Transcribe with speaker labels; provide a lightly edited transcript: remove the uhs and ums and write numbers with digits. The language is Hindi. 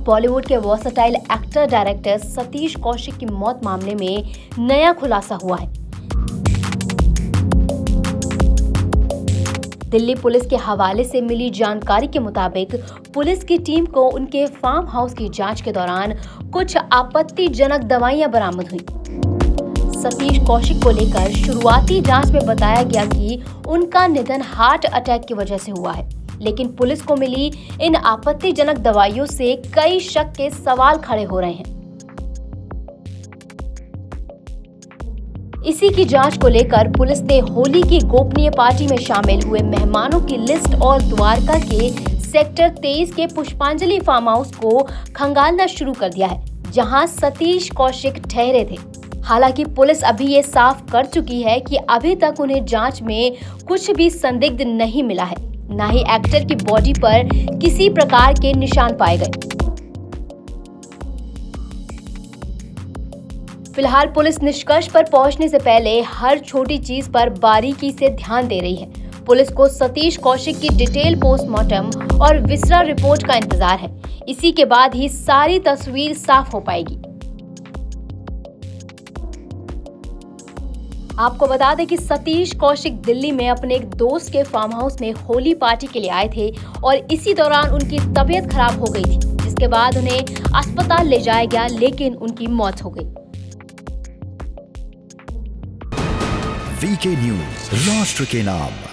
Speaker 1: बॉलीवुड के versatile actor director Satish Kaushik की मौत मामले में नया खुलासा हुआ है। दिल्ली पुलिस के हवाले से मिली जानकारी के मुताबिक पुलिस की टीम को उनके फार्म हाउस की जांच के दौरान कुछ आपत्तिजनक दवाइयां बरामद हुई। सतीश कौशिक को लेकर शुरुआती जांच में बताया गया कि उनका निधन हार्ट अटैक की वजह से हुआ है, लेकिन पुलिस को मिली इन आपत्तिजनक दवाइयों से कई शक के सवाल खड़े हो रहे हैं। इसी की जांच को लेकर पुलिस ने होली की गोपनीय पार्टी में शामिल हुए मेहमानों की लिस्ट और द्वारका के सेक्टर 23 के पुष्पांजलि फार्म हाउस को खंगालना शुरू कर दिया है, जहां सतीश कौशिक ठहरे थे। हालांकि पुलिस अभी ये साफ कर चुकी है कि अभी तक उन्हें जांच में कुछ भी संदिग्ध नहीं मिला है, न ही एक्टर की बॉडी पर किसी प्रकार के निशान पाए गए। फिलहाल पुलिस निष्कर्ष पर पहुंचने से पहले हर छोटी चीज पर बारीकी से ध्यान दे रही है। पुलिस को सतीश कौशिक की डिटेल पोस्टमार्टम और विसरा रिपोर्ट का इंतजार है। इसी के बाद ही सारी तस्वीर साफ हो पाएगी। आपको बता दें कि सतीश कौशिक दिल्ली में अपने एक दोस्त के फार्म हाउस में होली पार्टी के लिए आए थे और इसी दौरान उनकी तबीयत खराब हो गई थी, जिसके बाद उन्हें अस्पताल ले जाया गया, लेकिन उनकी मौत हो गई।
Speaker 2: वीके न्यूज, राष्ट्र के नाम।